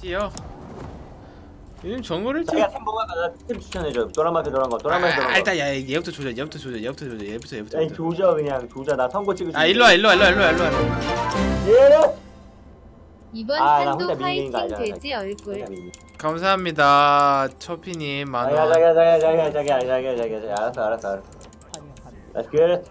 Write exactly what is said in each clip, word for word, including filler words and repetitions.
뛰어. 요즘 정글을 자기가 템 먹을까? 나템 추천해줘. 도라마게 도란거 도라마게 아, 도란거. 일단 야 얘부터 조져. 얘부터 조져. 얘부터 조져. 얘부터 얘부터. 아니 조져 그냥 조져. 나 선고 찍을 수 아 일로와 일로와 일로와 일로와 일로와. 예. 이번 아, 나 판도 혼자 밀리는 거 화이팅 알잖아, 돼지 얼굴. 감사합니다. 초피님 아야 만원. 자기야 자기야 자기야 자기야 자기야 자기야 자기야 알았어 알았어 알았어. Let's get it.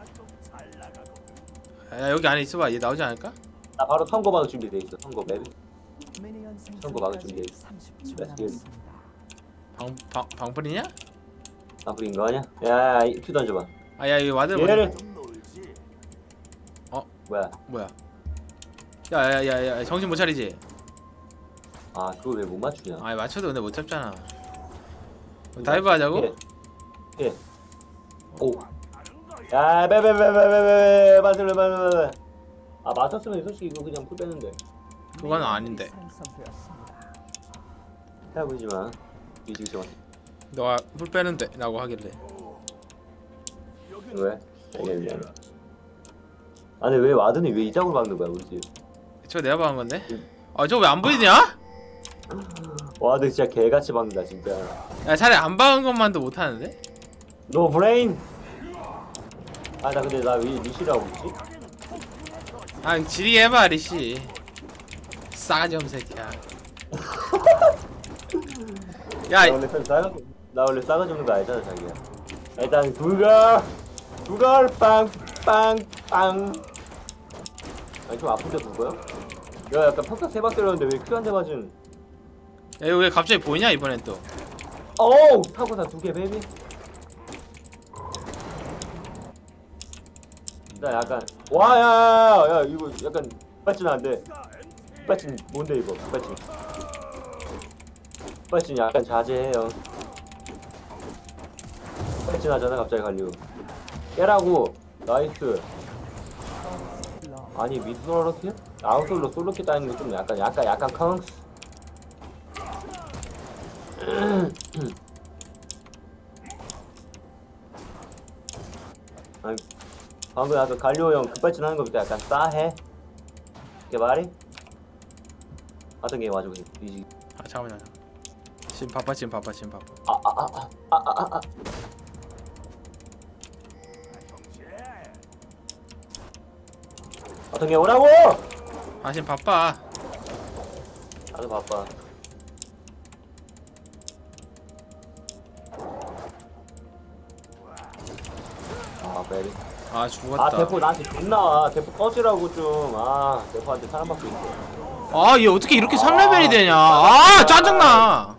야 여기 안에 있어봐. 얘 나오지 않을까? 나 바로 선고 받을 준비돼 있어. 선고 맵. 선고 받을 준비돼 있어. Let's get it. 방, 방, 방풀이냐? 나쁘린 거 아니야? 야, 큐 던져봐. 아야 여기 와드 얘를. 어? 뭐야? 뭐야? 야야야야 정신 못 차리지? 아, 그걸 왜 못 맞추냐? 아 맞춰도 근데 못 잡잖아. 다이브 하자고? 예. 예. 오. 야, 베베베베베베 맞을래 맞을래. 아, 맞췄으면 솔직히 이거 그냥 풀 빼는데. 그건 아닌데. 해보지 마. 뒤지지 마. 너가 풀 빼는데 라고 하길래. 왜? 미안해 미안해. 아니 왜 와드는 왜 이작으로 박는 거야 우리 집? 저 내가 박은 건데? 아 저거 왜 안 보이냐? 와드 진짜 개같이 박는다 진짜. 야 차라리 안 박은 것만도 못하는데? 노 브레인. 아 나 근데 나 왜 리시라고 그러지? 아 지리게 해봐 리씨. 싸가지 없는 새끼야. 야 나 원래 싸가 나 원래 싸가지 없는 거 알잖아 자기야. 일단 두걸 두걸 빵빵빵. 아니 좀 아픈데 두거요? 야 약간 평타 세 방 때렸는데 왜 큐 한 대 맞은? 야 이거 왜 갑자기 보이냐 이번엔 또. 어우 타고다 두 개 베이비. 나 약간 와야야야 이거 약간 빨진 안돼. 빨진 뭔데 이거 빨진. 빨진 약간 자제해요. 빨진 하잖아 갑자기 갈리오. 깨라고. 나이스. 아니 미드로러스? 아웃솔로 솔로키 따는 거 좀 약간 약간 약간 컹스. 아니 방금 아까 갈리오 형 급발진 하는 거부터 약간 싸해. 이게 말이? 하던 게임 와주고 뒤지기. 아 잠깐만요. 지금 바빠 지금 바빠 지금 바빠. 아아아아아아아. 어떤 게 오라고? 아 지금 바빠. 나도 바빠. 아 베리. 아 죽었다. 아 대포 나한테 존나 대포 꺼지라고 좀. 아 대포한테 사랑받고 있어. 아 얘 어떻게 이렇게 삼 레벨이 되냐. 아 짜증나.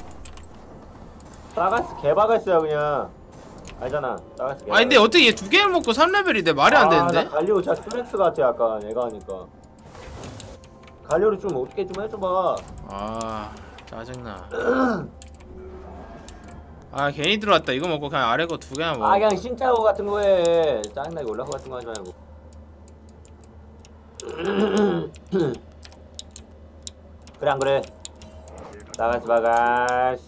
싸가스 개바가스야 그냥. 알잖아 싸가스 개바가스. 아 근데 어떻게 얘 두 개를 먹고 삼 레벨이 돼. 말이 안 되는데? 아, 나 갈리오 진짜 스트렉스 같아 약간 얘가 하니까. 갈리오를 좀 어떻게 좀 해줘봐. 아 짜증나. 아 괜히 들어왔다. 이거 먹고 그냥 아래 거 두 개나 먹어. 아 그냥 신짜오 같은 거에 짜증나게 올라가 같은 거 하지 말고. 그래 안 그래? 나가스 바가스.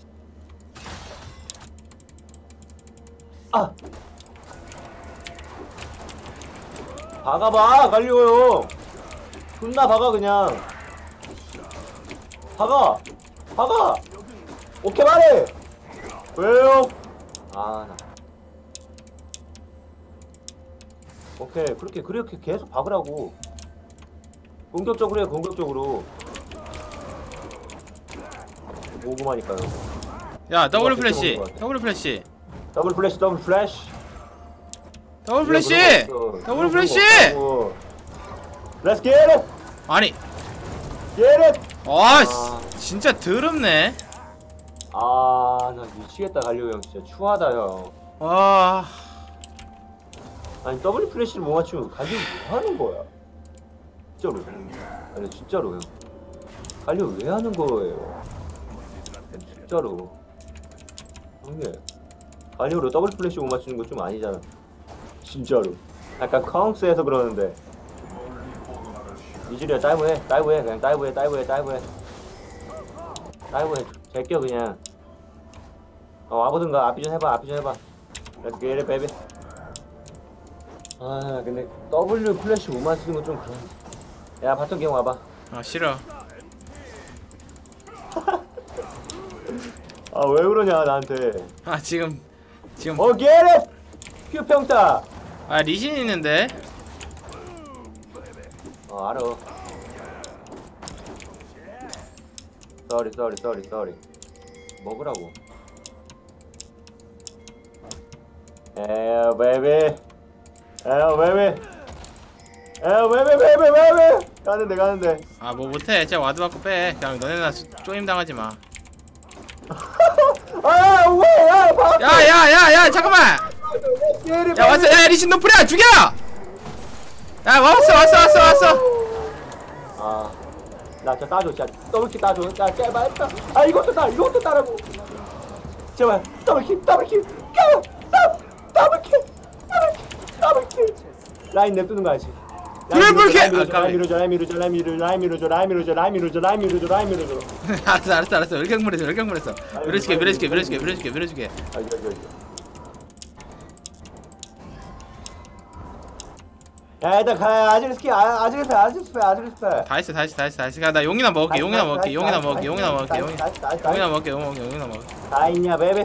아 박아봐 갈리오요. 존나 박아 그냥. 박아 박아. 오케이 말해. 왜요? 아 나. 오케이 그렇게 그렇게 계속 박으라고. 공격적으로 해 공격적으로. 오구마니까요. 야 더블 플래시. 더블 플래시. 더블 플래시 더블 플래시. 더블 플래시. 더블 플래시. Let's get it. 아니. get it. 아, 씨, 진짜 더럽네. 아, 나 미치겠다 갈리오 형 진짜 추하다 형. 와. 아니 더블 플래시를 못 맞추면 갈리오 뭐 하는 거야? 진짜로. 아니 진짜로 형. 갈리오 왜 하는 거예요? 진짜로. 형님. 갈리오로 더블 플래시 못 맞추는 거 좀 아니잖아. 진짜로. 약간 카운스해서 그러는데. 이즈리야 다이브해 다이브해 그냥 다이브해 다이브해 다이브해 다이브해 제껴 그냥. 어 와보든가 앞이 좀 해봐 앞이 좀 해봐. Let's get it baby. 아 근데 W 플래시 못 맞추는 건 좀 그런. 야 바텀 경 와봐. 아 싫어. 아 왜 그러냐 나한테. 아 지금 지금 어 게레 큐 평타. 아 리신 있는데. 어 알아. 쏘리 쏘리 쏘리 쏘리. 먹으라고. 에어 베이비. 에어 베이비. 에어 베이비 베이비 베이비. 가는데 가는데. 아 뭐 못해. 진짜 와드 받고 빼. 그냥 너네나 쪼임 당하지 마. 아 왜? 야야야야 잠깐만. 야 왔어. 야 리신 노프리야 죽여. 야 왔어 왔어 왔어 왔어. 아, 나 저 따줘, 진짜 더블킥 따줘, 야 제발 따. 아 이것도 따, 이것도 따라고. 제발 더블킥, 더블킥, 까, 더블킥, 더블킥, 더블킥. 라인 냅두는 거 알지? 트리플킥! 라인 밀어줘, 라인 밀어줘, 라인 밀어줘, 라인 밀어줘, 라인 밀어줘, 라인 밀어줘, 라인 밀어줘, 라인 밀어줘. 알았어 알았어 알았어. 열경물했어 열경물했어. 밀어줄게 밀어줄게 밀어줄게 밀어줄게 밀어줄게. 아 이거 이거 이거. 야 일단 가 아즈리스키 아 아즈리스페 아즈리스페 아즈리스페. 다 했어 다 했어 다 했어 다 했어. 나 용이나 먹을게 용이나 먹을게 용이나 먹을게 용이나 먹을게 용이나 용이나 먹을게 용이나 먹을게 용이나 먹을게. 다 있냐 베베.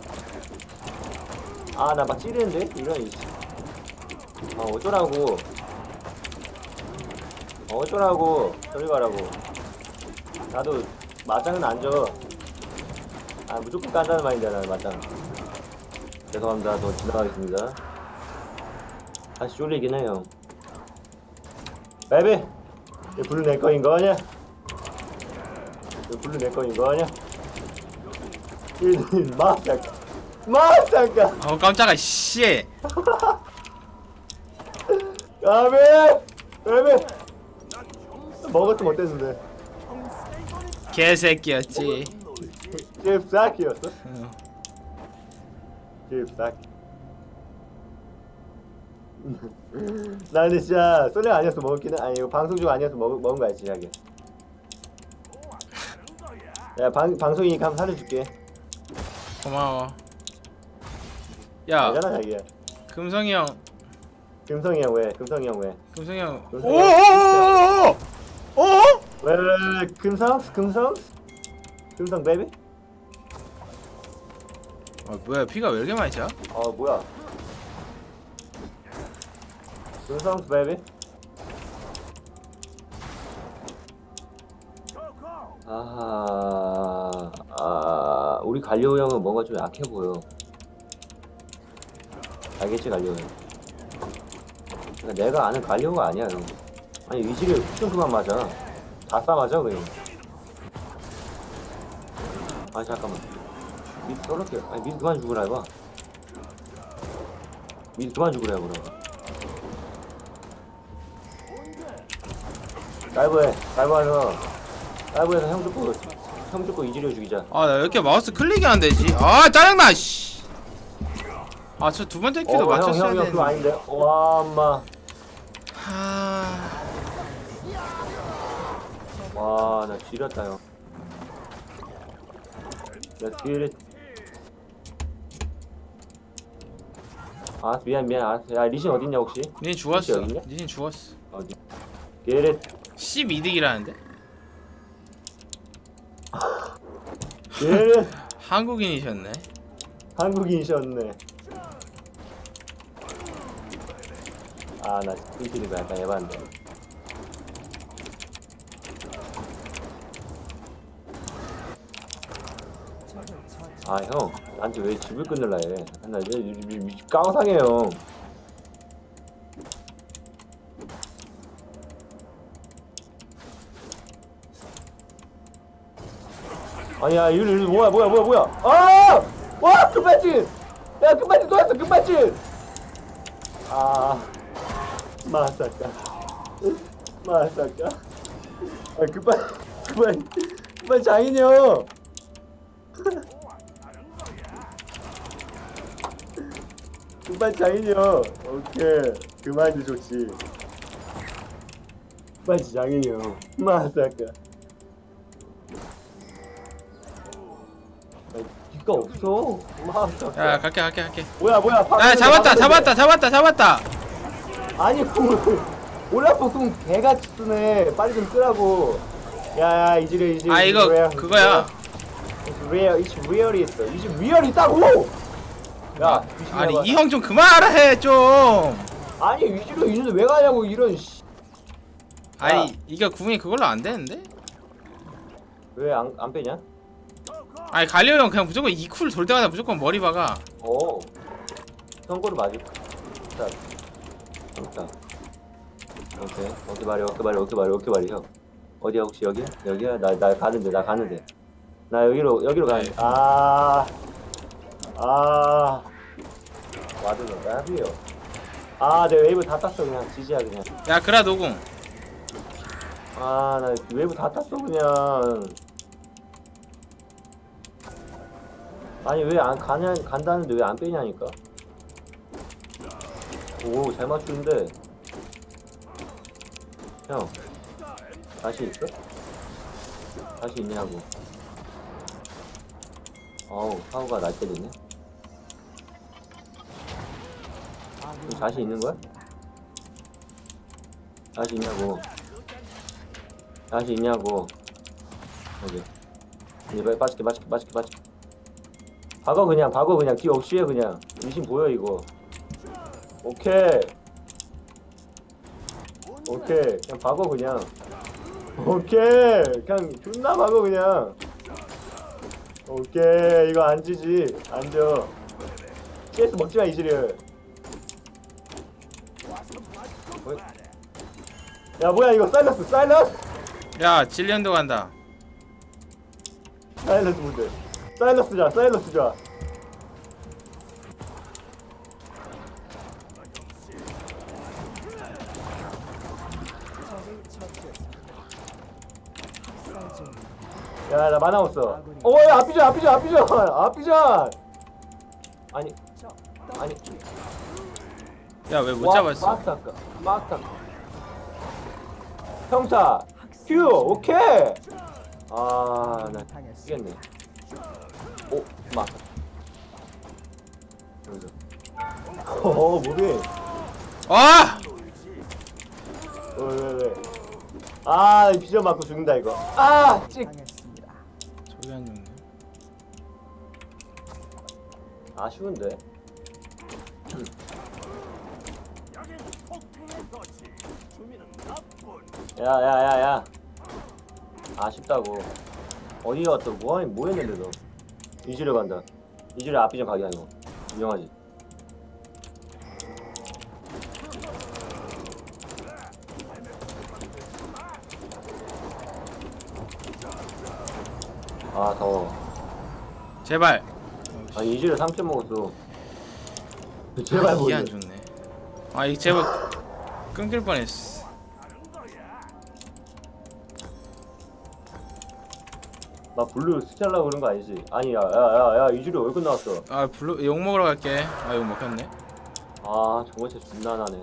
아 나 막 찌르는데 이런 이씨. 아 어쩌라고. 어쩌라고 저리 가라고. 나도 맞짱은 안 줘. 아 무조건 깐다는 말이잖아 맞짱. 죄송합니다. 더 지나가겠습니다. 다시 쫄리긴 해요. 베비 이 블루 내 거인 거 아냐? 이 블루 내 거인 거 아냐? 이 마사카 마사카. 어 깜짝아 씨. 가비 베비 먹었으면 어땠는데? 개새끼였지. 깁사키였어? 어. 깁사키. 나 근데 진짜 소리 아니었어 먹었기는 아니 이거 방송 중 아니었어 먹 먹은 거야 진짜게. 야 방 방송이니까 한번 살려줄게. 고마워. 야 알잖아 자기야. 금성이 형. 금성이 형 왜? 금성이 형 왜? 금성이 형. 금성이 형. 오오오오오. 오? 왜? 왜? 왜? 금성? 금성? 금성 베이비? 아 뭐야 피가 왜 이렇게 많이 차? 어 뭐야? 금성 베이비? 아, 아, 우리 갈리오 형은 뭔가 좀 약해 보여. 알겠지 갈리오 형? 그러니까 내가 아는 갈리오가 아니야 형. 아니 위지를 좀 그만 맞아. 다 싸맞아 그냥. 아 잠깐만. 미드 떨어뜨려. 아니 미드 그만 죽으라 해봐. 미드 그만 죽으라 해보라. 다이브해. 다이브해서 다이브해서 형 죽고 형 죽고 이지려 죽이자. 아 나 왜 이렇게 마우스 클릭이 안 되지? 아 짜증나 씨. 아 저 두 번째 키도 어, 맞췄어야 형, 형, 형, 그거 되는데. 아닌데. 와, 엄마. 하... 와, 나 지렸다, 형. Let's get it. 아, 미안, 미안, 알았어. 야, 리신 어딨냐, 혹시? 니신 죽었어. 여기 있냐? 니신 죽었어. 어디? Get it. 십이 득이라는데? Get it. 한국인이셨네. 한국인이셨네. 아, 나 스피드가 약간 에반데. 아, 형. 나한테 왜 집을 끊을라 해. 나 이제 깡상해, 형. 아니야, 이거, 이거 뭐야, 뭐야, 뭐야, 뭐야. 아! 와! 금발진! 야, 금발진 또 했어, 금발진! 아. 마사카. 마사카. 아, 금발, 금발, 금발 장인이요! 금발 장인이요! 오케이. 그만이 좋지. 금발 장인이요. 마사카. 가 없어. 마사카. 야 갈게 갈게 갈게. 뭐야 뭐야. 야 잡았다 잡았다 잡았다 잡았다. 아니 궁을 올라프 궁 개같이 쓰네. 빨리 좀 쓰라고. 야야 이지려 이지려. 아 이거 그거야. It's real, it's real 있어. It's real 있다고! 야, 아니 이 형 좀 그만하라 해 좀. 아니 위주로 있는데 왜 가냐고 이런 씨. 아니 이게 궁이 그걸로 안 되는데? 왜 안 안 빼냐? 아니 갈리오 형 그냥 무조건 이 쿨 돌 때마다 무조건 머리 박아. 어. 선거를 맞을. 자, 됐다. 오케이. 어깨 발이, 어깨 발이, 어깨 발이, 어깨 발이 형. 어디야 혹시 여기? 여기야? 나 나 가는데, 나 가는데. 나 여기로 여기로 가는데. 아, 아. 와드는 나비요. 아, 내 웨이브 다 땄어 그냥 지지야 그냥. 야 그라 노궁. 아, 나 웨이브 다 땄어 그냥. 아니 왜 안 가냐 간다는데 왜 안 빼냐니까. 오, 잘 맞추는데. 형, 다시 있어? 다시 있냐고. 어우, 사고가 날 때리네. 다시 있는 거야? 다시 있냐고. 다시 있냐고. 여기. 이제 빠질게, 빠질게, 빠질게, 빠질게. 박어 그냥, 박어 그냥. 뒤 없이 해 그냥. 미신 보여 이거. 오케이. 오케이. 그냥 박어 그냥. 오케이. 그냥 존나 박어 그냥. 오케이. 이거 안 지지. 앉아. 씨에스 먹지마 이지를. 야 뭐야 이거 사일러스 사일러스. 야 질리언도 간다. 사일러스 뭔데? 사일러스자 사일러스자. 야 나 만화 없어. 어야 앞비전 앞비전 앞비전 앞비전. 아니 아니. 야 왜 못 잡았어? 마스터카 마스터카. 평타 큐 오케이. 아나 뛰겠네. 오 마스터. 여기서. 어 뭐래? 아! 왜 왜 왜? 아 비전 맞고 죽는다 이거. 아 찍. 저기 안 죽네. 아쉬운데. 야야야야. 아쉽다고. 어디 갔다 뭐하니 뭐 했는데 너. 이지를 간다. 이지를 앞비전 가게 하는 거. 유명하지. 아 더워. 제발. 아니 이지를 삼 점 먹었어. 제발 아, 이게 보여. 안 죽네. 아 이 제발 끊길 뻔했어. 나 블루 스텔라 그런 거 아니지? 아니 야야야야 이지리 얼굴 나왔어. 아 블루 욕 먹으러 갈게. 아 욕 먹혔네. 아 저거 진짜 존나 나네.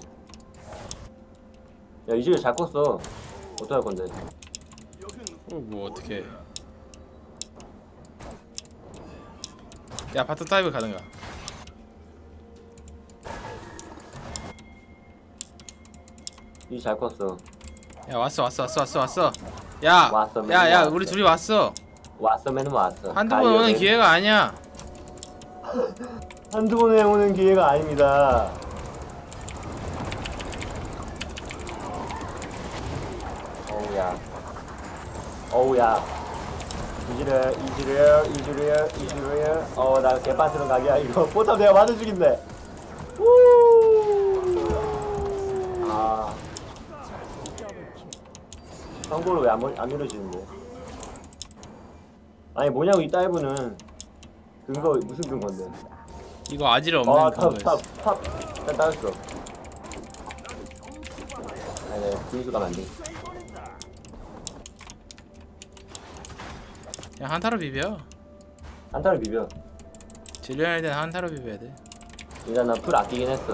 야 이지리 잘 컸어. 어떡할 건데? 어, 뭐 어떻게? 야 바텀 타입을 가든가. 이지 잘 컸어. 야 왔어 왔어 왔어 왔어 왔어. 야, 왔어, 맨 야, 야, 왔어. 우리 둘이 왔어. 왔어맨은 왔어. 한두 번 오는 가이어맨. 기회가 아니야. 한두 번에 오는 기회가 아닙니다. 어우야. 어우야. 이지를 이지를 이지를 이지를. 어 나 개판스러운 가게야 이거. 포탑 내가 맞아 죽인대. 우. 아. 선고로 왜 안 안 이루어지는데? 아니 뭐냐고 이 다이브는 근거 무슨 근거인데? 이거 아질 없는 그거였어. 아탑탑탑 일단 따였어. 아니 네 분수 가면 안 돼. 야 한타로 비벼. 한타를 비벼. 질려할 때는 한타로 비벼야 돼. 일단 나 풀 아끼긴 했어.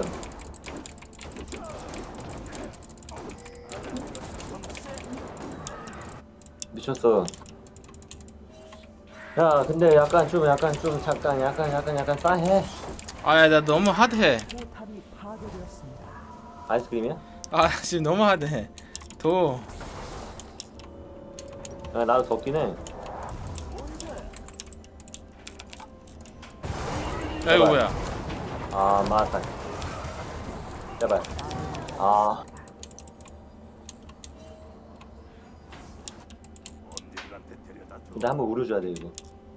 미쳤어. 야 근데 약간 좀 약간 좀 잠깐 약간 약간 약간 싸해. 아야 나 너무 하드해. 아이스크림이야? 아 지금 너무 하드해. 도. 야 나도 덥긴 해. 야 이거 뭐야? 아 맞다. 제발. 아. 근데 한번 우려줘야 돼 이거.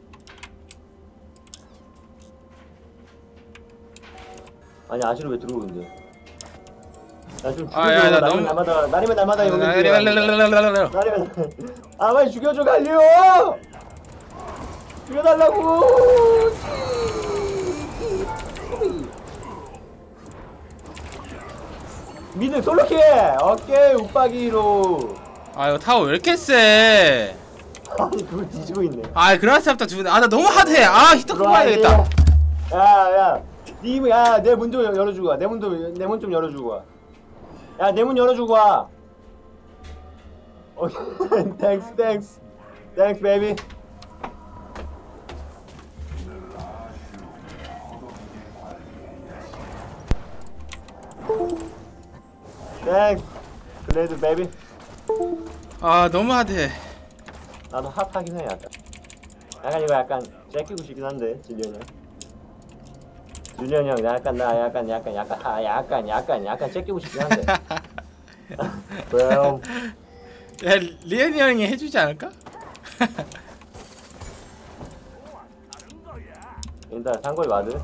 아니 아지로 왜 들어오는데? 나좀 죽여줘. 아, 야, 나 날이면 너무- 날마다 날이면 날마다 여기. 랄랄랄랄랄랄랄랄. 날이면 아 빨리 죽여줘 갈려. 죽여달라고. 미드 솔로킬. 오케이 웃박이로. 아 이거 타워 왜 이렇게 세? 아니 그걸 뒤지고 있네. 아 그라스부터 죽네. 아 나 너무 하드해. 아 히터 끄고 와야 되겠다. 야야 야내 문 좀 열어주고 와. 내 문도 내 문 좀 열어주고 와. 야 내 문 열어주고 와. 오케이 땡스 땡스 땡스 베이비. 땡스 글래드 베이비. 아 너무 하드해. 나도 핫하긴 해 약간. 약간 이거 약간 째끼고 싶긴 한데 진련이 형. 준현이 형 약간 나 약간 약간 약간 아 약간 약간 약간 째끼고 싶긴 한데. 왜요? 야 리엔이 형이 해주지 않을까? 일단 상거리 와드.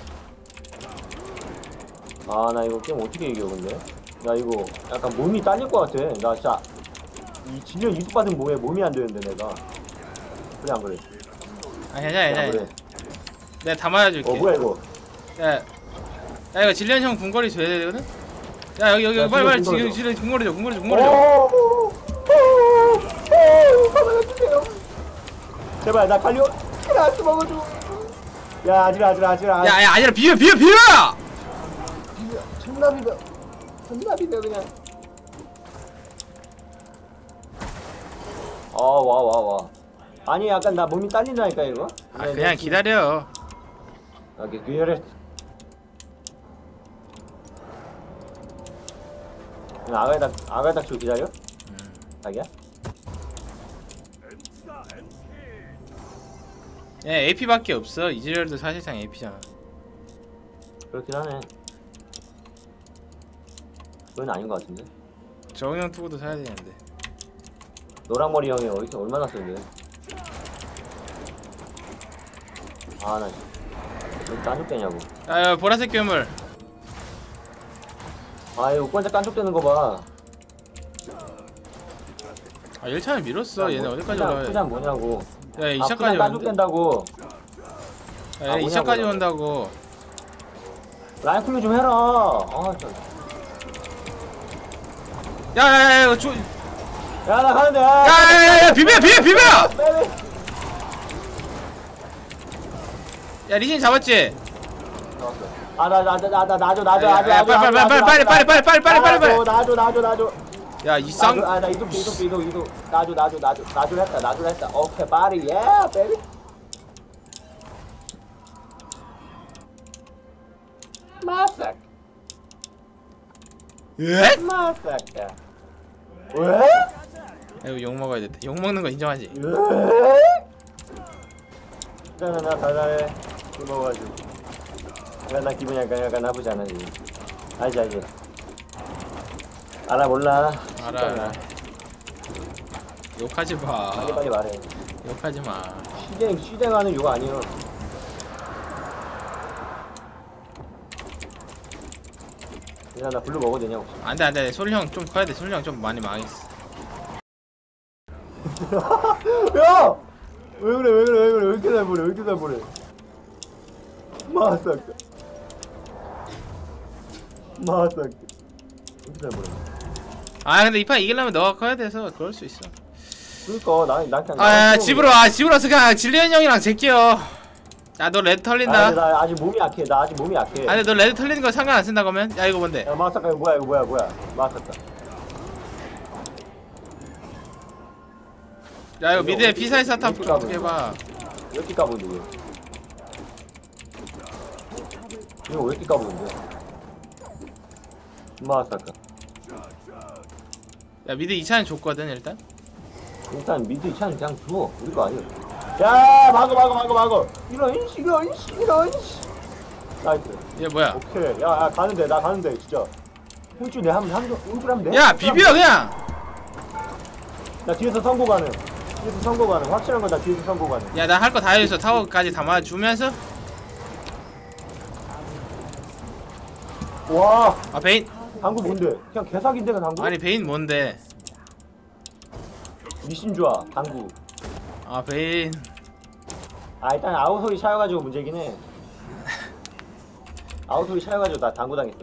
아 나 이거 게임 어떻게 이겨 근데? 나 이거 약간 몸이 딸릴 것 같아. 나 진짜 이 진련 이속 받은 몸에 몸이 안 되는데 내가. 그래 안 그래? 아 괜찮아 안 괜찮아. 그래? 내가 다 맞아줄게. 어 뭐야 이거? 야, 야 이거 질련 형 궁거리 줘야 되거든? 야 여기 여기 야, 빨리 빨리 질련 지금 질련 궁거리 줘 궁거리 줘 궁거리 줘. 오! 가만히주세요. 제발 나 칼리오 라스 먹어줘. 야 아지라 아지라 아지라. 야야 아니라 비벼 비벼 비벼! 존나 비벼. 존나 비벼 그냥. 어와 와 와. 아니 약간 나 몸이 딸린다니까 이거. 아 그냥 기다려. 오케이 기다려. 아가닥 아가닥 줄 기다려? 음. 자기야? 야 에이피밖에 없어. 이즈리얼도 사실상 에이피잖아. 그렇긴 하네. 그건 아닌 것 같은데. 정형 투구도 사야 되는데. 노랑머리 형이 어디서 얼마나 쓰는데? 아나 왜 깐족되냐고. 야, 야 보라색 괴물. 아 이거 관자 깐족되는 거 봐. 아 일 차는 밀었어. 얘네 어디까지 올라와? 투자 뭐냐고. 야 이 아 차까지 투자 오는데? 깐족된다고. 야 아, 이 차까지 뭐냐고. 온다고. 라인 클리어 좀 해라. 아 참. 야야야 이거 조. 야나 가는데. 야야야야 비벼 비벼 비벼! 빼빼. 야 리신 잡았지? 아나 나 나 나 나줘 나줘 야, 야, 나줘 빨리, 빨리, 빨리, 빨리, 빨리, 빨리, 빨리, 빨리, 빨리, 빨리. 나줘 나줘 나줘. 야이 쌍. 아나 이동 이동 이동 이동 나줘 나줘 나줘 나줘 했다 나줘 했다. 오케이 바리 예 베이비. 마삭 예? 마삭. 왜? 야, 이거 욕 먹어야 돼. 욕 먹는 거 인정하지? 왜? 일단은 나 달달해. 이거 먹어가지고. 야, 나 기분이 약간 약간 나쁘지 않아 지금. 알지 알지. 알아 몰라. 알아, 알아. 욕하지 마. 빨리 빨리 말해. 욕하지 마. 시댕 시댕하는 욕 아니요. 야, 나 블루 먹어도 되냐 혹시? 안돼 안돼. 소리 형 좀 커야 돼. 소리 형 좀 많이 망했어. 야! 왜 그래 왜 그래 왜 그래 왜 이렇게 잘 보내 왜 이렇게 잘 보내? 마삭. 마삭. 왜 이렇게 잘 보내? 아 근데 이 판 이기려면 너가 커야 돼서 그럴 수 있어. 그러니까 나나 그냥. 아 집으로 와. 집으로 와서 그냥 질리언 형이랑 제끼어. 야 너 레드 털린다. 아, 나 아직 몸이 약해. 나 아직 몸이 약해. 아니 너 레드 털리는 거 상관 안 쓴다 그러면? 야 이거 뭔데? 야 마삭 이거 뭐야 이거 뭐야 뭐야 마삭다. 야 이거 이거 미드에 어디- 피사의 사탑 어디 어떻게 해봐. 왜 이렇게 까보는데 이거? 이거 왜 이렇게 까보는데? 마삭다. 야 미드 이 차는 줬거든 일단. 일단 미드 이 차는 그냥 줘. 우리 거 아니야. 야 막어 막어 막어 막어. 이런 씨 이런 씨 이런 씨. 나이스. 얘 뭐야? 오케이. 야, 야 가는데 나 가는데 진짜. 홀줄 내 하면 하면 홀줄 하면 돼. 야 비벼 그냥. 나 뒤에서 선고 가는. 뒤에서 선고 가는. 확실한 건 나 뒤에서 선고 가는. 야 나 할 거 다 해줬어. 타워까지 담아주면서. 와. 아 베인. 당구 뭔데? 그냥 개사기인데가 당구? 아니 베인 뭔데? 미신 좋아. 당구. 아 베인. 아 일단 아웃소리 차여가지고 문제긴 해. 아웃소리 차여가지고 나 당구 당했어.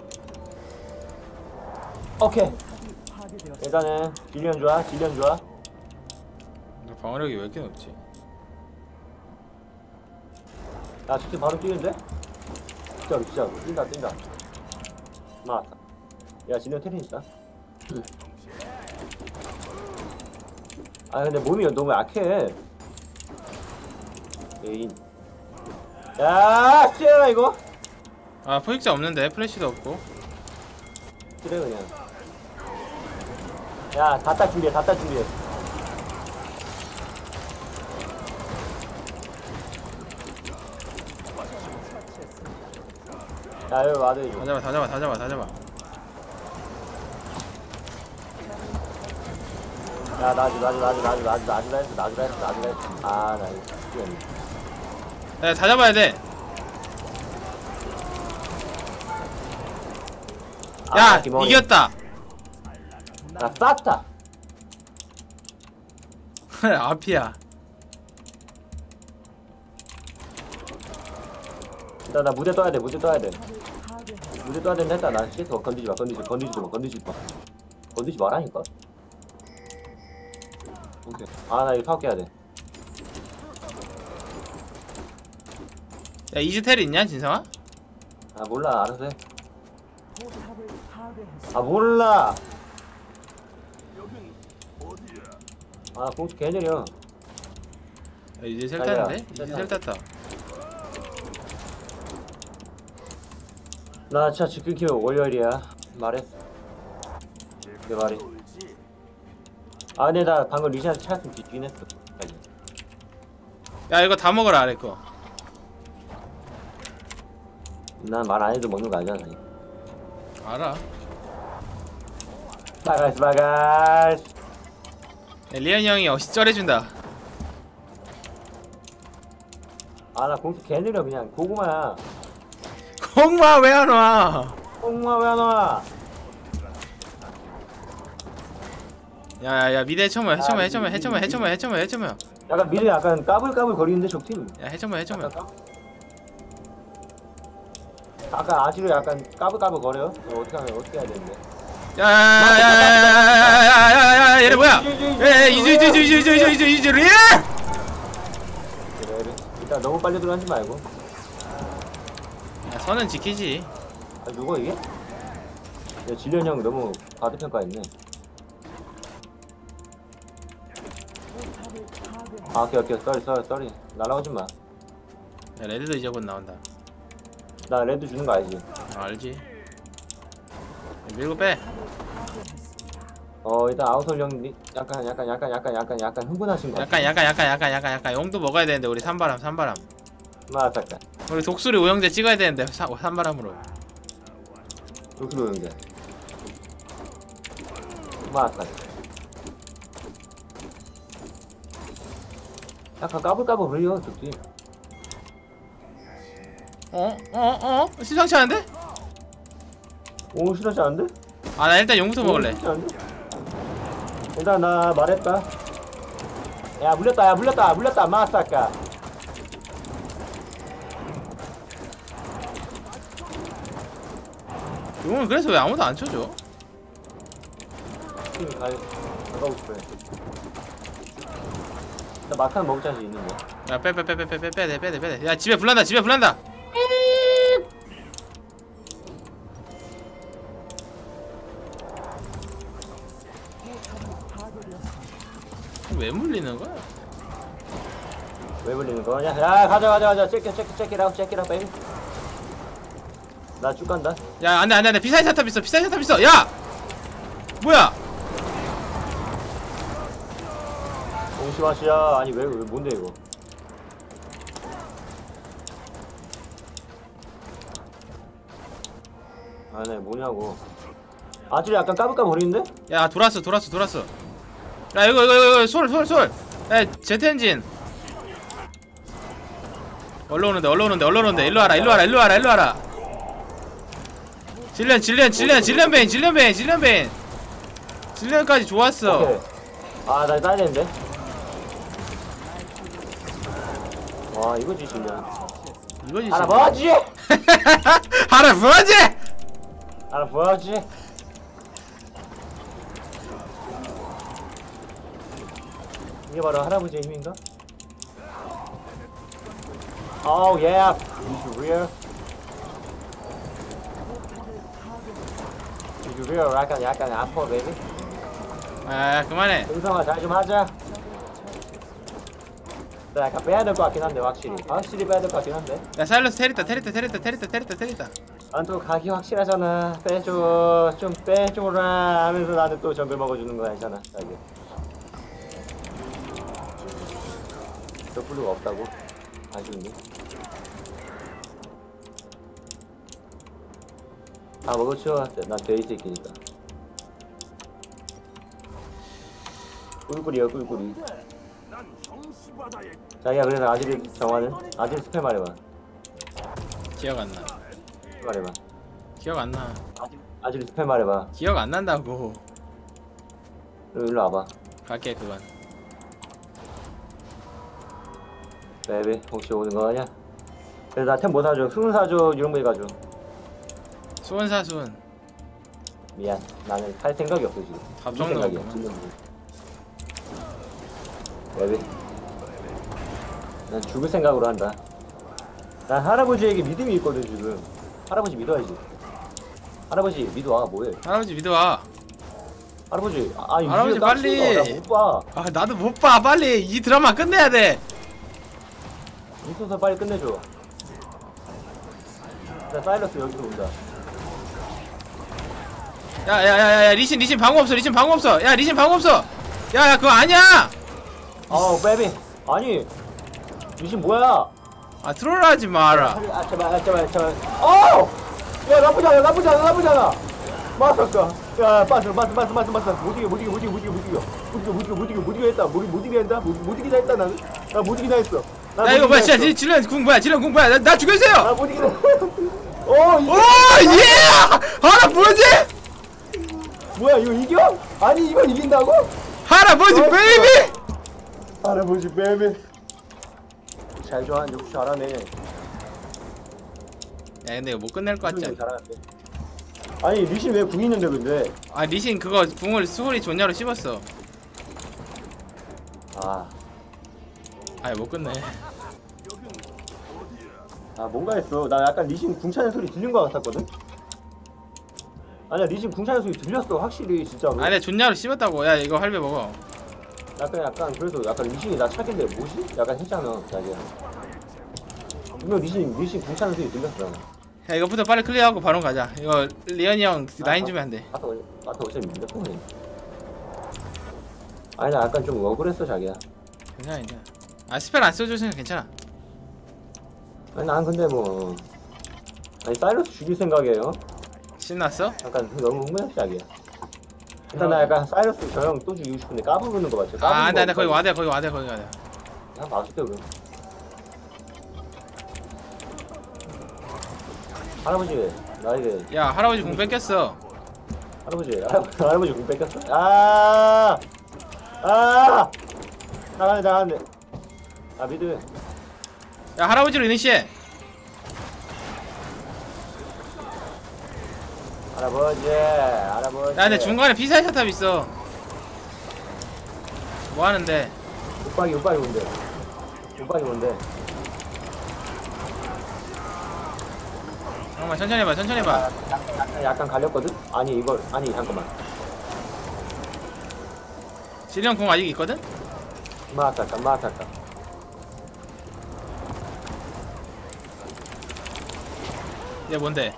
오케이. 일단은 질리언 좋아. 질리언 좋아. 너 방어력이 왜 이렇게 높지? 야 진짜 바로 뛰는데? 진짜로 진짜로 뛴다 뛴다. 맞다. 야 질리언 테린 있다. 아 근데 몸이 너무 약해. 에인. 야 쎄라 이거. 아 포획자 없는데 플래시도 없고. 그래 그냥. 야 다 딸 준비해 다 딸 준비해. 야 여기 와도 해줘. 다 잡아 다 잡아 다 잡아 다 잡아. 야 나주 나주 나주 나주 나주 나주 했어 나주 했어 나주 했어. 아나 이거 죽겠네. 야 다 잡아야 돼. 야 아, 김원희. 이겼다. 나 쌌다. 앞이야. 일단 나 무대 떠야 돼 무대 떠야 돼. 무대 떠야 된다 했다. 나 시에서 건드지 마 건드지 마 건드지 마 건드지 마 건드지 마라니까. 오케이. 아 나 이거 타워 깨야 돼. 야 이즈텔 있냐 진성아? 아 몰라 알아서 해. 아 몰라. 아 공수 개느려. 야, 이제 셀 아니야, 탔는데? 이제 셀 셀 탔다. 나 진짜 집 끊기면 월요일이야. 말했어. 내 말이. 아 근데 나 방금 리시한테 찾았으면 뒤지긴 했어. 야 이거 다 먹어라 아래 거. 난 말 안 해도 먹는 거 아니잖아. 알아. 바가스 바가스. 야, 리안이 형이 어시 쩔해준다. 아 나 공수 개느려 그냥 고구마야. 공마 왜 안 와? 고구마 왜 안 와? 야야야 미대 해쳐모 해쳐모 해쳐모 해쳐모 해쳐모 해쳐모 해쳐모. 약간 미래 약간 까불까불 거리는데 적팀. 야 해쳐모 해쳐모. 아까 아지로 약간 까불까불 거려. 이거 어떻게 하면 어떻게 해야 되는데? 야야야야야야야야야 얘네 뭐야? 에 이즈 이즈 이즈 이즈 이즈 이즈 이즈 리? 그래 그래. 일단 너무 빨리 들어가지 말고. 야 선은 지키지. 아 누구 이게? 야 질련 형 너무 과대평가했네. 아 오케이 오케이 쏘리 쏘리 쏘리. 날아오지 마. 야 레드도 이제 곧 나온다. 나 레드 주는 거 알지? 아, 알지. 야, 밀고 빼. 어 일단 아웃솔 형 약간 약간 약간 약간 약간 약간 흥분하신 거. 약간 약간 약간 약간 약간 약간 용도 먹어야 되는데 우리 산바람 산바람. 맞았다. 우리 독수리 오형제 찍어야 되는데 사, 산바람으로. 독수리 형제. 맞았다. 약간 까불까불 그래요 독수리. 어? 어? 어? 심상치 않은데? 오 싫어하지 않은데? 아 나 일단 용부터 먹을래. 오, 싫어하지 않은데? 일단 나 말했다. 야 물렸다 야 물렸다 물렸다 마사카. 용은 그래서 왜 아무도 안 쳐줘? 팀 가, 가가고 싶어. 나 마카는 먹을 자신 있는데. 야 빼 빼 빼 빼 빼 빼 빼대 빼대 빼대. 야 집에 불난다 집에 불난다. 왜 물리는 거야? 왜 불리는 거냐? 야 가자 가자 가자. 체크 체크 체크라고 체크라 베이비. 나 쭉 간다. 야 안돼 안돼 안돼 비사이 사탑 있어 비사이 사탑 있어. 야 뭐야? 옹시마시야. 아니 왜, 왜 뭔데 이거? 아네 뭐냐고. 아질이 약간 까불까불거리는데? 야 돌았어 돌았어 돌았어. 야 이거 이거 이거 솔솔솔. 야 제트 엔진. 올라오는데 올라오는데 올라오는데 일로 와라 일로 와라 일로 와라 일로 와라. 질련 질련 질련 질련 베인 질련 베인 질련 베인. 질련까지 좋았어. 오케이. 아, 나 따야 되는데. 와, 이거지, 질련. 이거지. 할아버지! 할아버지! 할아버지! 이게 바로 할아버지의 힘인가? Oh yeah, he's real. He's real. 약간 약간 아파, baby. 아 그만해. 은성아 잘 좀 하자. 나 약간 빼야 될 것 같긴 한데 확실히. 확실히 빼야 될 것 같긴 한데. 야 사일러스 테리다 테리다 테리다 테리다 테리다 테리다. 난 또 각이 확실하잖아. 빼줘, 좀 빼줘라 하면서 나는 또 정글 먹어주는 거 아니잖아, 자기. 저 블루가 없다고? 아쉽니? 다 먹어줘. 난 돼지 새끼니까. 꿀꿀이야, 꿀꿀이. 자기야, 그래서 아지를 정하는? 아지를 스펠 말해봐. 기억 안 나. 스펠 말해봐. 기억 안 나. 아지를 스펠 말해봐. 기억 안 난다고. 그럼 일로 와봐. 갈게 그건. 베이비, 혹시 오는 거 아니야? 그래서 나 템 뭐 사줘? 수은 사줘, 이런 거 해가줘. 수원사수원. 미안, 나는 할 생각이 없어 지금. 답정도 무슨 생각이야, 없구나. 지금. 베이비, 난 죽을 생각으로 한다. 난 할아버지에게 믿음이 있거든 지금. 할아버지 믿어야지. 할아버지 믿어와, 뭐해? 할아버지 믿어와. 할아버지, 아, 아니 할아버지 위에 딱 빨리. 찍어, 나못 봐. 아 나도 못 봐. 빨리 이 드라마 끝내야 돼. 있어서 빨리 끝내줘. 나 사일러스 여기로 온다. 야야야야 리신 리신 방어 없어. 리신 방어 없어. 야 리신 방어 없어. 야야 그거 아니야. 아우 베이비, 아니 미신 뭐야? 아 트롤하지 마라. 아 제발, 아, 제발, 제발. 어! 야 나쁘잖아, 나쁘잖아, 나쁘잖아. 맞았까? 야 빠져, 빠져, 빠져, 빠져, 빠져. 못 이겨, 못 이겨, 못 이겨, 못 이겨, 못 이겨, 못 이겨, 못 이겨, 못 이겨, 못 이겨 했다. 못, 못 이겨 했다. 못, 못 이기다 했다 나는. 나 못 이기다 했어. 야 이거 뭐야 진짜 질련 궁 뭐야 질련 궁 뭐야. 나, 나 죽여주세요. 나못 이기다. 어, 오 이거 예! 할아버지! 뭐야 이거 이겨? 아니 이걸 이긴다고? 할아버지 어, 베이비! 할아버지 베이비. 잘 좋아, 역시 잘하네. 야 근데 이거 못 끝낼 것 같지 않아? 잘하는데. 아니 리신 왜 궁 있는데 근데? 아 리신 그거 궁을 수골이 존냐로 씹었어. 아, 아이 못 끝내. 아 뭔가 했어. 나 약간 리신 궁 차는 소리 들린 것 같았거든. 아니야 리신 궁 차는 소리 들렸어 확실히 진짜로. 아 근데 존냐로 씹었다고. 야 이거 할배 먹어. 약간 약간 그래도 약간 리신이 나 차긴데 뭐지? 약간 했잖아 자기야. 분명 리신 리신 궁 차는 소리 들렸어. 야 이거부터 빨리 클리어하고 바로 가자. 이거 리언이 형 라인 주면 안 돼. 아까 아까 어차피 밀렸어. 아니 나 약간 좀 억울했어 자기야. 괜찮아 괜찮아. 아 스펠 안 써줬으니까 괜찮아. 아니 난 근데 뭐 아니 사이러스 죽일 생각이에요. 신났어? 약간 너무 흥분했어 자기야. 일단 나 약간 사이러스 저 형 또 죽이고 싶은데 까부르는 거 맞죠? 아 안돼 안돼 거기 와대 거기 와대 거기 와대. 그냥 봐줄게 그럼. 할아버지 나에게 야 할아버지 궁 뺏겼어. 할아버지 할아버지, 할아버지 공 뺏겼어? 아, 아, 나가네 나가네. 아 미드. 야 할아버지로 이니시해. 할아버지 할아버지. 야 근데 중간에 피사의 샷탑 있어. 뭐 하는데? 오빠기 오빠기 뭔데? 오빠기 뭔데? 잠깐만 천천히 해봐 천천히 해봐. 아, 약간, 약간, 약간 갈렸거든? 아니 이걸 아니 잠깐만. 질량 궁 아직 있거든? 마아까까 마아까까. 얘 뭔데?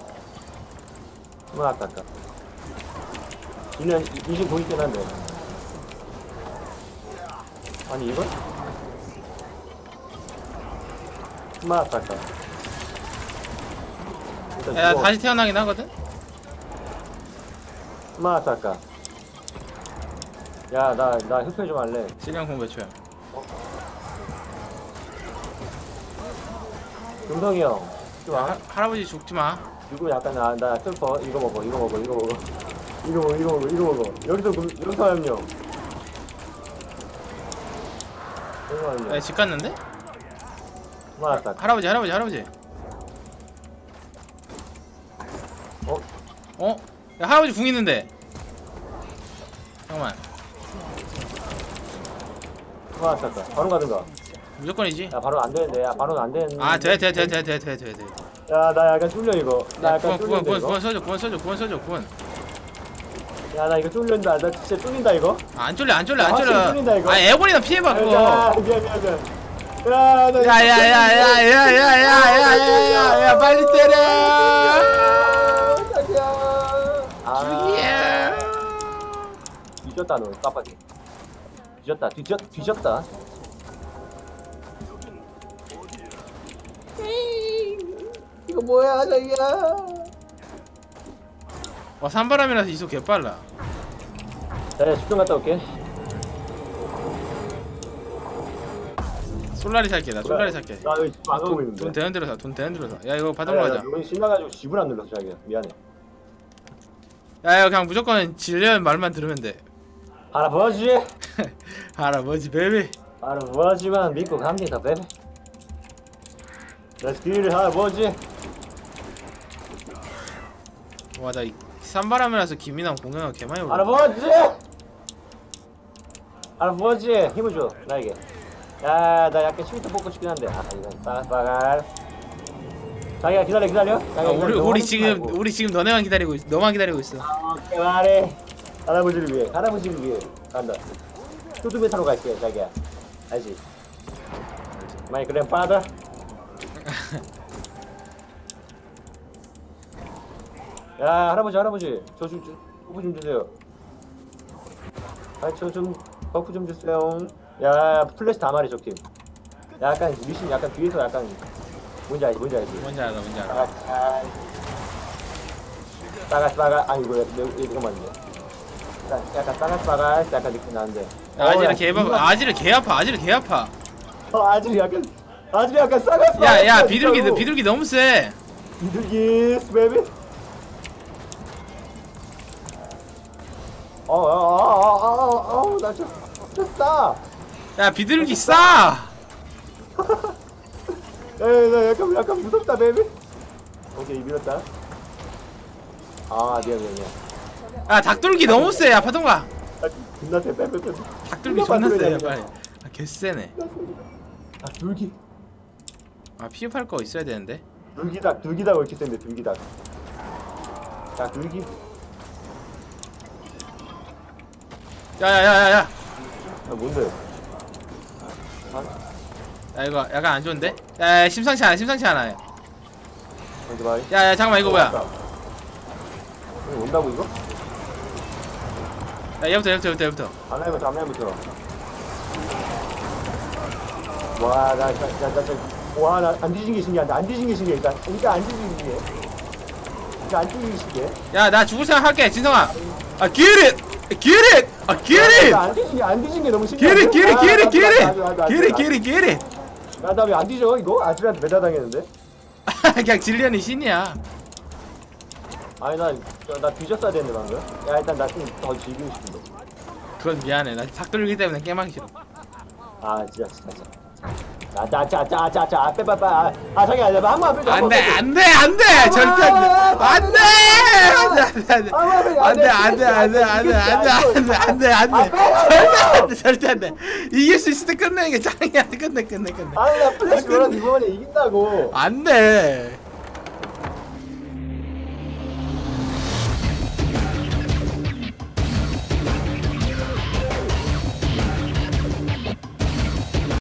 마아까까. 이는 이십 보이긴 한데. 아니 이걸? 마아까까. 야 다시 태어나긴 하거든? 마사카. 야, 나, 나 흡혈 좀 할래. 실력 공몇 초야? 금성이 형. 좋아. 하, 할아버지 죽지 마. 이거 약간 나, 나 슬퍼. 이거 먹어, 이거 먹어, 이거 먹어. 이거 먹어, 이거 먹어, 이거 먹어. 여기서, 금, 여기서 하면요. 여기서 하면요. 야, 집 갔는데? 마사카. 할아버지, 할아버지, 할아버지. 어? 어? 야, 할아버지 궁 있는데. 잠깐만. 마사카. 바로 가든가. 무조건이지. 야, 바로 안 되는데. 야, 바로는 안 되는데. 아, 돼, 돼, 돼, 돼, 돼, 돼, 돼, 돼. 야, 나 약간 쫄려, 이거. 나 야, 약간 구원, 구원, 쫄린다, 구원, 이거. 구원 써줘, 구원 써줘, 구원 써줘, 구원. 야, 나 이거 쫄린다. 나 진짜 쫄린다, 이거. 아, 안 쫄려, 안 쫄려, 안 아, 쫄려. 확실히 쫄린다, 이거. 아, 에고리나 피해봐, 야, 그거. 미안, 미안, 미안. 야, 나 야, 야, 야, 야, 야, 야, 야, 야, 야, 야, 빨리 때려. 아, 죽이야. 뒤졌다, 너 깜빡이. 뒤졌다, 뒤졌, 뒤졌다. 이거 뭐야, 자기야. 와, 산바람이라서 이속 개빨라. 자, 집중 갔다 올게. 솔라리 살게, 나 솔라리 살게. 나 여기 집안 가고 돈, 있는데. 돈 되는 대로 사, 돈 되는 대로 사. 야, 이거 야, 바닥으로 야, 가자. 여기 신나가지고 집을 안 눌렀어, 자기야. 미안해. 야, 야, 그냥 무조건 질리는 말만 들으면 돼. 할아버지. 할아버지, 베이비. 할아버지만 믿고 갑니다, 베베. Let's get it, 할아버지. 와, 나 이 산바람이라서 김이랑 공연을 개 많이 올라. 할아버지! 할아버지! 힘을 줘, 나에게. 야, 나 약간 시미터 뽑고 싶긴 한데. 아, 이거 빠가빠가. 자기야, 기다려, 기다려. 자기야, 아, 우리 기다려. 우리 너무 지금 말고. 우리 지금 너네만 기다리고 있, 너만 기다리고 있어. 아, 오케이, 말해. 할아버지를 위해, 할아버지를 위해. 간다. 뚜두배 타러 갈게, 자기야. 알지? 마이 그랜파더. 야, 할아버지, 할아버지. 저 좀, 좀, 버프 좀 주세요. 아, 저 좀, 버프 좀 주세요. 야, 플래시 다 말해, 적팀. 약간, 미신 약간 뒤에서 약간, 뭔지 알지, 뭔지 알지? 뭔지 알아, 뭔지 알아. 따가, 따가, 따가, 아, 이거, 이거, 이거 맞네. 약간, 따가, 따가, 약간 느낌 나는데. 아지를 개 아파, 아지를 개 아파, 아지를 개 아파. 어, 아지를 약간, 아지를 약간 싸가, 싸가. 야, 야, 비둘기, 비둘기 너무 세. 비둘기, 베이비. 어, 어, 어, 어, 어, 어, 나 좀, 좀 싸. 야, 비둘기 싸. 에, 나 약간, 약간 무섭다, 베이비. 오케이, 밀었다. 아, 미안, 미안, 미안. 야, 닭돌기 너무 세. 야, 파동가. 아, 존나 세, 베이비, 베이비. 닭돌기 존나 세. 야, 빨리. 아, 개 세네. 아, 둘기. 아, 피업할 거 있어야 되는데. 둘기닭, 둘기닭 왜 이렇게 센데, 둘기닭. 자, 둘기. 야, 야, 야, 야, 야. 아, 뭔데? 아, 야, 이거 약간 안 좋은데? 야, 야, 심상치 않아, 심상치 않아. 야, 먼저 봐. 야, 잠깐만, 이거 뭐야? 이거 온다고, 이거? 야, 얘부터, 얘부터, 얘부터, 얘부터. 앞라인부터, 앞라인부터. 와, 나, 나, 나, 나, 나, 와, 나 안 뒤진 게 신기한데, 안 뒤진 게 신기해, 일단. 일단 안 뒤진 게 신기해. 일단 안 뒤진 게 신기해. 야, 나 죽을 생각 할게, 진성아. 아, get it! get it! 아, get it! 안 뒤진 게, 안 뒤진 게 너무 get 신기해. it, get it, get it, get it! 나, 나, 나, 나, get it, get it, get it! 나, 나 왜 안 뒤져, 이거? 아즈리한테 매달당했는데? 그냥 질리언이 신이야. 아니, 나, 저, 나 뒤졌어야 되는데, 방금. 야, 일단 나 좀 더 즐기고 싶은데. 그건 미안해. 나 닭돌기 때문에 게임하기 싫어. 아, 진짜, 진짜, 진짜. 아, 자, 자, 자, 자, 자, 아, 빼, 빼, 빼. 아, 아, 자기, 아, 한번 빼줘. 안 돼, 안 돼, 안 돼! 절대 안 돼! 안 돼! 안 돼, 안 돼, 안 돼! 안 돼, 안 돼, 안 돼, 안 돼, 안 돼, 안 돼, 안 돼, 안 돼! 절대 안 돼, 절대 안 돼! 이길 수 있을 때 끝내는 게 짱이야. 끝내, 끝내, 끝내. 아니, 나 플래시 롤은 이번에 이긴다고. 안 돼!